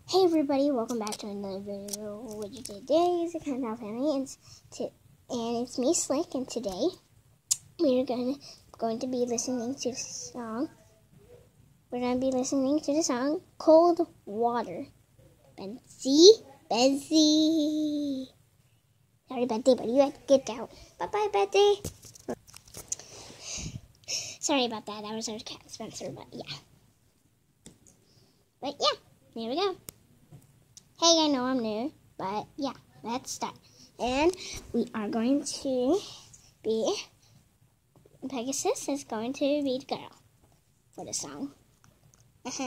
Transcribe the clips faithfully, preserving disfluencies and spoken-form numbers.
Hey everybody, welcome back to another video. What you did today is the Countdown Family, and, to, and it's me, Slick, and today we are going to, going to be listening to the song. We're going to be listening to the song Cold Water. Betsy, Betsy. Sorry, Betsy, but you have to get out. Bye-bye, Betsy. Sorry about that. That was our cat, Spencer, but yeah. But yeah, here we go. Hey, I know I'm new, but yeah, let's start. And we are going to be, Pegasus is going to be the girl for the song. Uh-huh.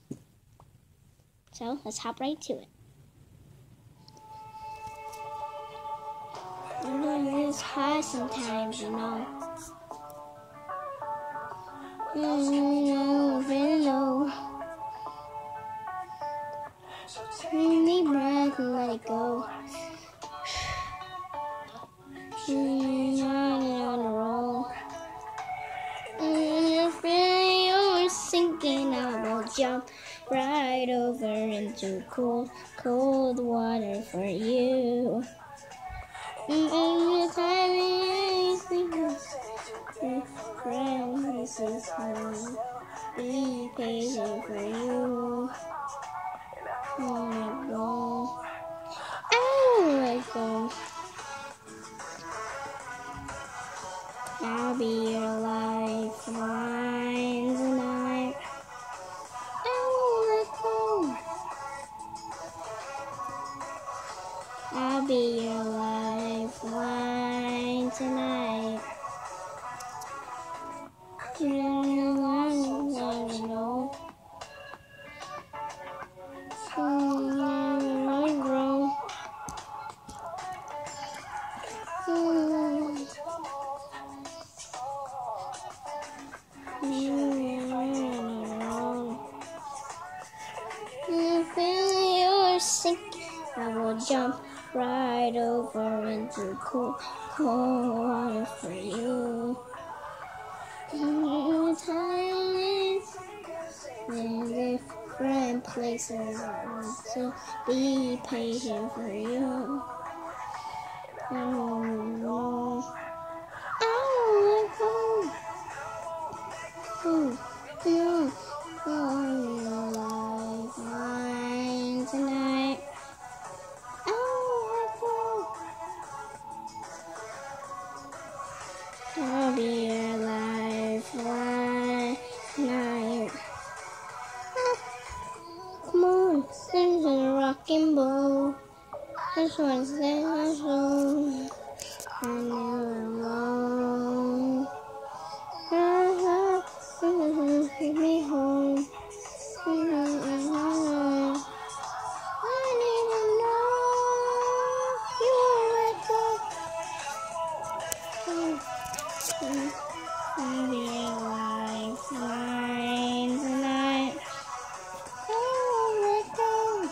So, let's hop right to it. It's hard sometimes, you know. Mm, really low. Take deep breath and let it go. Mm, on and on the roll. Mm, if you're sinking, I will jump right over into cold, cold water for you. Mm, time is friend, this is me. Be patient for you. Let go. Oh, let go. I'll be your lifeline tonight. Oh, let go. I'll be your lifeline tonight. You know, I know. I will jump right over into cold, cold water for you. Time in different places, so be patient for you. Oh, oh, oh, oh, oh, your lifeline tonight. I'll be your lifeline tonight. Come on, sing to the rocking boat. This one's their soul. I never alone. Take me home. I need to know you won't let go. I'll be your lifeline tonight. Oh, let go.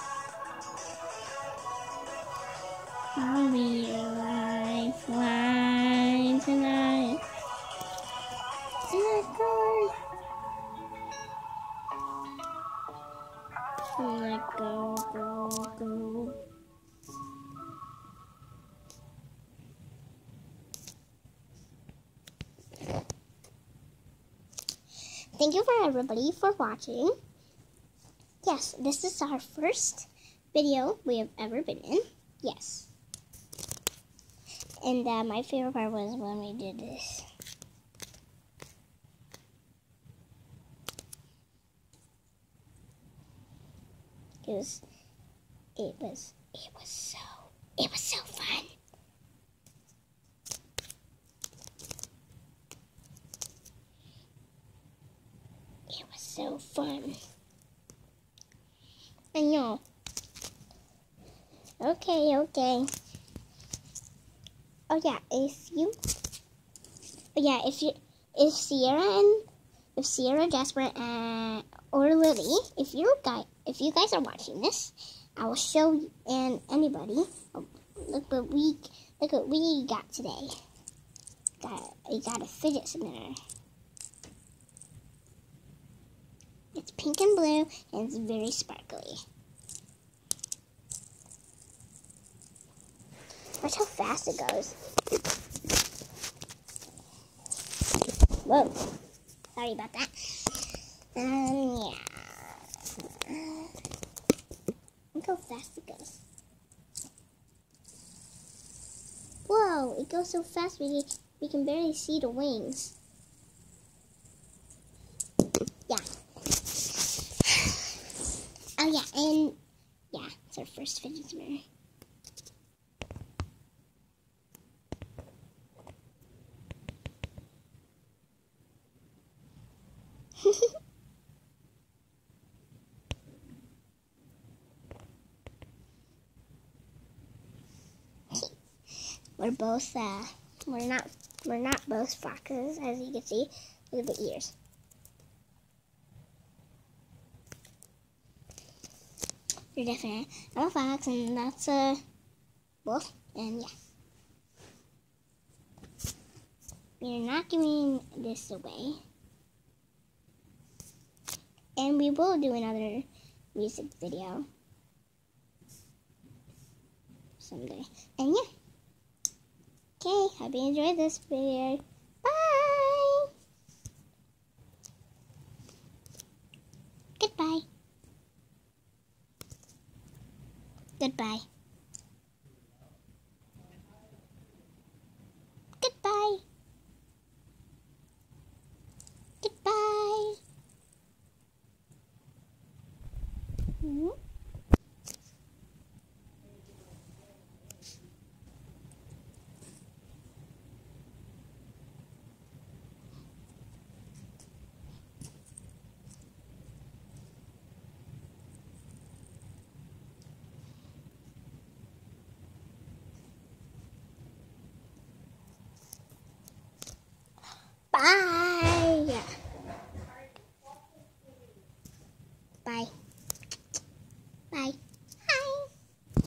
I'll be your lifeline tonight. Let go. Let go, go, go. Thank you for everybody for watching. Yes, this is our first video we have ever been in. Yes. And uh, my favorite part was when we did this. Because it was, it was so, it was so fun. It was so fun. I know. Okay, okay. Oh yeah, if you, oh yeah, if you, if Sierra and, if Sierra, Jasper, and, or Lily, if you guys, if you guys are watching this, I will show you, and anybody, oh, look what we, look what we got today. Got, we got a fidget spinner. It's pink and blue, and it's very sparkly. Watch how fast it goes. Whoa. Sorry about that. Um, yeah. Look how fast it goes. Whoa, it goes so fast we, we can barely see the wings. Yeah. Oh yeah, and yeah, it's our first fidget spinner. We're both uh we're not we're not both foxes, as you can see. Look at the ears. You're definitely I'm a fox, and that's a wolf, and yeah. We're not giving this away. And we will do another music video someday. And yeah. Okay, hope you enjoyed this video. Bye! Goodbye. Goodbye. Goodbye. Goodbye. Mm-hmm. Bye. Bye.